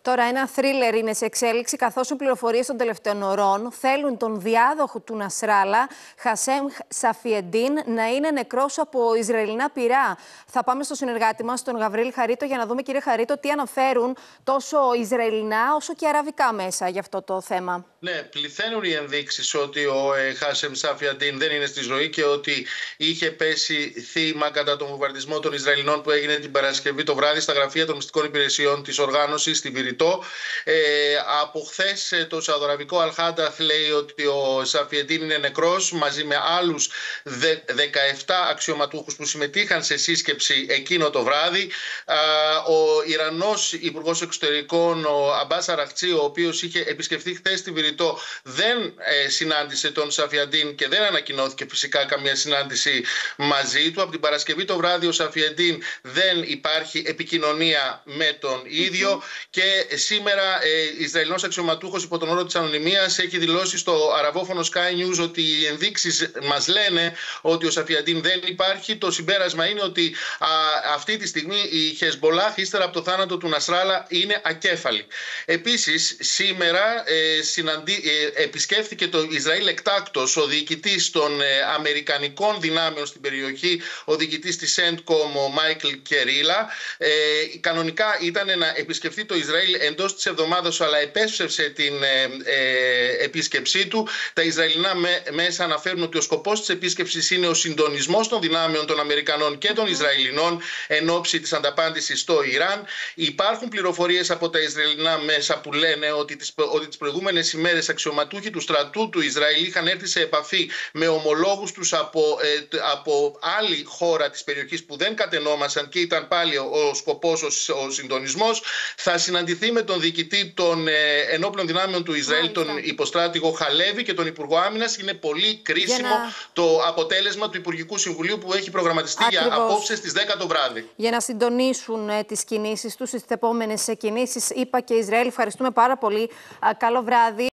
Τώρα, ένα θρίλερ είναι σε εξέλιξη, καθώς οι πληροφορίες των τελευταίων ωρών θέλουν τον διάδοχο του Νασράλα, Χασέμ Σαφιεντίν, να είναι νεκρός από Ισραηλινά πυρά. Θα πάμε στο συνεργάτη μας, τον Γαβρίλ Χαρίτο, για να δούμε, κύριε Χαρίτο, τι αναφέρουν τόσο Ισραηλινά όσο και αραβικά μέσα για αυτό το θέμα. Ναι, πληθαίνουν οι ενδείξεις ότι ο Χάσεμ Σαφιεντίν δεν είναι στη ζωή και ότι είχε πέσει θύμα κατά τον βομβαρδισμό των Ισραηλινών που έγινε την Παρασκευή το βράδυ στα γραφεία των μυστικών υπηρεσιών της οργάνωσης στην Πυρητό. Από χθες το σαουδαραβικό Αλχάνταθ λέει ότι ο Σαφιεντίν είναι νεκρός μαζί με άλλους 17 αξιωματούχους που συμμετείχαν σε σύσκεψη εκείνο το βράδυ. Ο Ιρανός Υπουργός Εξωτερικών, ο Αμπάς Αραχτσί, ο οποίος είχε επισκεφθεί χθες στην Πυρητό, δεν συνάντησε τον Σαφιεντίν και δεν ανακοινώθηκε φυσικά καμία συνάντηση μαζί του. Από την Παρασκευή το βράδυ ο Σαφιεντίν δεν υπάρχει επικοινωνία με τον ίδιο και σήμερα Ισραηλινός αξιωματούχος υπό τον όρο της ανωνυμίας έχει δηλώσει στο αραβόφωνο Sky News ότι οι ενδείξεις μας λένε ότι ο Σαφιεντίν δεν υπάρχει. Το συμπέρασμα είναι ότι αυτή τη στιγμή η Χεσμπολάχ, ύστερα από το θάνατο του Νασράλα, είναι ακέφαλη. Επίσης σήμερα επισκέφθηκε το Ισραήλ εκτάκτος ο διοικητής των αμερικανικών δυνάμεων στην περιοχή, ο διοικητής της CENTCOM, ο Μάικλ Κερίλα. Κανονικά ήταν να επισκεφθεί το Ισραήλ εντός της εβδομάδας, αλλά επέσψευσε την επίσκεψή του. Τα Ισραηλινά μέσα αναφέρουν ότι ο σκοπός της επίσκεψης είναι ο συντονισμός των δυνάμεων των Αμερικανών και των Ισραηλινών εν ώψη της ανταπάντησης στο Ιράν. Υπάρχουν πληροφορίες από τα Ισραηλινά μέσα που λένε ότι τις προηγούμενες ημέρες αξιωματούχοι του στρατού του Ισραήλ είχαν έρθει σε επαφή με ομολόγους τους από άλλη χώρα της περιοχής που δεν κατενόμασαν και ήταν πάλι ο σκοπός ο συντονισμός. Θα συναντηθεί με τον διοικητή των ενόπλων δυνάμεων του Ισραήλ, τον υποστράτηγο Χαλέβη, και τον Υπουργό Άμυνας. Είναι πολύ κρίσιμο το αποτέλεσμα του Υπουργικού Συμβουλίου που έχει προγραμματιστεί για απόψε στις 10 το βράδυ. Για να συντονίσουν τις κινήσεις τους, τις επόμενες κινήσεις, είπα και Ισραήλ. Ευχαριστούμε πάρα πολύ. Καλό βράδυ.